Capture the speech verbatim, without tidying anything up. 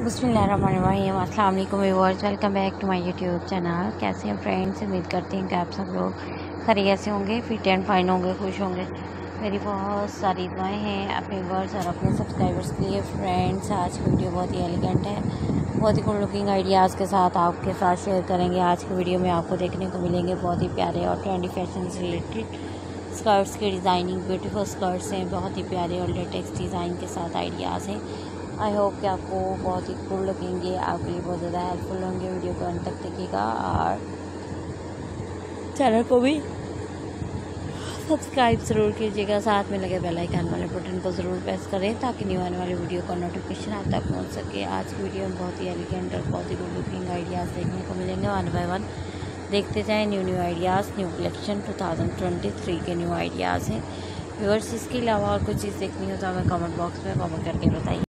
बिस्मिल्लाहिर्रहमानिर्रहीम। अस्सलाम वालेकुम viewers, welcome back to my YouTube channel. कैसे हैं फ्रेंड्स? उम्मीद करती हैं कि आप सब लोग खैरियत से होंगे, फिट एंड फाइन होंगे, खुश होंगे। मेरी बहुत सारी दुआएं हैं अपने व्यूअर्स और अपने सब्सक्राइबर्स के लिए। फ्रेंड्स, आज की वीडियो बहुत ही एलिगेंट है, बहुत ही गुड लुकिंग आइडियाज़ के साथ आपके साथ शेयर करेंगे। आज की वीडियो में आपको देखने को मिलेंगे बहुत ही प्यारे और ट्रेंडी फैशन से रिलेटेड स्कर्ट्स की डिज़ाइनिंग। ब्यूटीफुल स्कर्ट्स हैं, बहुत ही प्यारे और लेटेस्ट डिज़ाइन के साथ आइडियाज़ हैं। आई होप कि आपको बहुत ही कूल लगेंगे, आपके लिए बहुत ज़्यादा हेल्पफुल होंगे। वीडियो को अंत तक देखिएगा और चैनल को भी सब्सक्राइब ज़रूर कीजिएगा। साथ में लगे बेल आइकन वाले बटन को ज़रूर प्रेस करें ताकि न्यू आने वाली वीडियो का नोटिफिकेशन आप तक पहुंच सके। आज की वीडियो में बहुत ही एलिगेंट और बहुत ही गुड लुकिंग आइडियाज़ देखने को मिलेंगे। वन बाय वन देखते जाएँ। New new ideas, new collection two thousand twenty three के न्यू आइडियाज़ हैं व्यूअर्स। इसके अलावा और कुछ चीज़ देखनी हो तो हमें कमेंट बॉक्स में कमेंट करके बताइए।